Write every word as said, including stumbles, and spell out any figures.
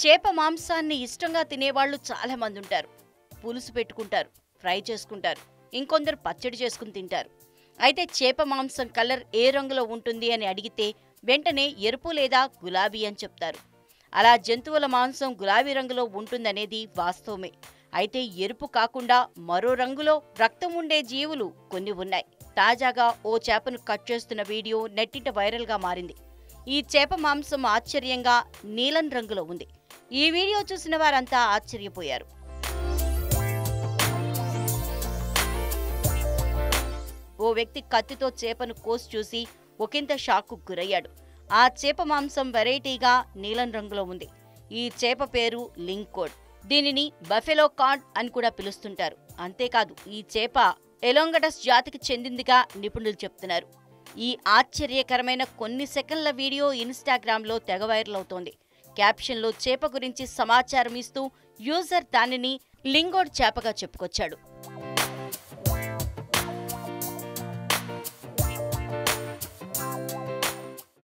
చేప మాంసాన్ని ఇష్టంగా తినేవాళ్లు చాలా మంది ఉంటారు. పులుసు పెట్టుకుంటారు, ఫ్రై చేసుకుంటారు, ఇంకొందరు పచ్చడి చేసుకుని తింటారు. అయితే చేప మాంసం కలర్ ఏ రంగులో ఉంటుంది అని అడిగితే వెంటనే ఎరుపు లేదా గులాబీ అని చెప్తారు. అలా జంతువుల మాంసం గులాబీ రంగులో ఉంటుందనేది వాస్తవమే. అయితే ఎరుపు కాకుండా మరో రంగులో రక్తం ఉండే జీవులు కొన్ని ఉన్నాయి. తాజాగా ఓ చేపను కట్ చేస్తున్న వీడియో నెట్టింట వైరల్గా మారింది. ఈ చేప మాంసం ఆశ్చర్యంగా నీలం రంగులో ఉంది. ఈ వీడియో చూసిన వారంతా ఆశ్చర్యపోయారు. ఓ వ్యక్తి కత్తితో చేపను కోసి చూసి ఒకంత షాక్కు గురయ్యాడు. ఆ చేప మాంసం వెరైటీగా నీలం రంగులో ఉంది. ఈ చేప పేరు లింకోడ్. దీనిని బఫెలో కాడ్ అని కూడా పిలుస్తుంటారు. అంతేకాదు ఈ చేప ఎలోంగటస్ జాతికి చెందిందిగా నిపుణులు చెప్తున్నారు. ఈ ఆశ్చర్యకరమైన కొన్ని సెకన్ల వీడియో ఇన్స్టాగ్రామ్లో తెగ వైరల్ అవుతోంది. క్యాప్షన్లో చేప గురించి సమాచారం ఇస్తూ యూజర్ దానిని లింగోడ్ చేపగా చెప్పుకొచ్చాడు.